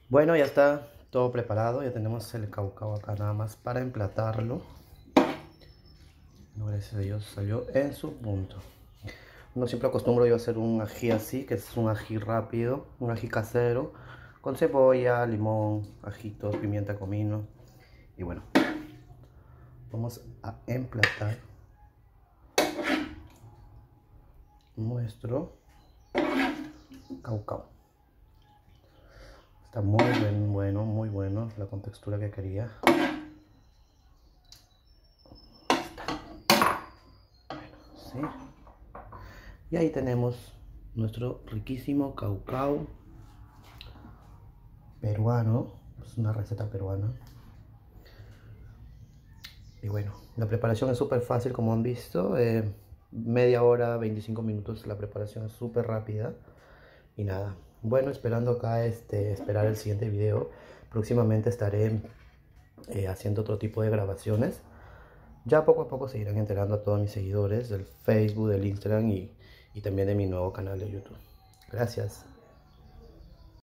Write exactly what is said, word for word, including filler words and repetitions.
Bueno, ya está todo preparado, ya tenemos el caucao acá nada más para emplatarlo. Bueno, gracias a Dios salió en su punto. No siempre acostumbro yo a hacer un ají así, que es un ají rápido, un ají casero, con cebolla, limón, ajitos, pimienta, comino. Y bueno, vamos a emplatar nuestro caucao. Está muy buen, bueno, muy bueno, la contextura que quería. ¿Sí? Y ahí tenemos nuestro riquísimo caucao peruano. Es una receta peruana. Y bueno, la preparación es súper fácil, como han visto. Eh, media hora, veinticinco minutos, la preparación es súper rápida. Y nada, bueno, esperando acá este, esperar el siguiente video. Próximamente estaré eh, haciendo otro tipo de grabaciones. Ya poco a poco se irán enterando a todos mis seguidores del Facebook, del Instagram y, y también de mi nuevo canal de YouTube. Gracias.